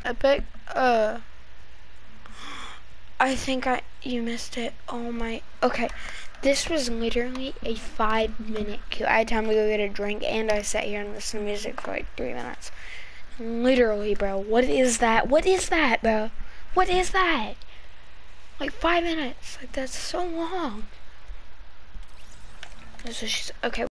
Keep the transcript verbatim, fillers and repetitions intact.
Epic. Uh, I think I you missed it. Oh my. Okay, this was literally a five-minute queue. I had time to go get a drink, and I sat here and listened to music for like three minutes. Literally, bro. What is that? What is that, bro? What is that? Like five minutes. Like that's so long. So she's okay.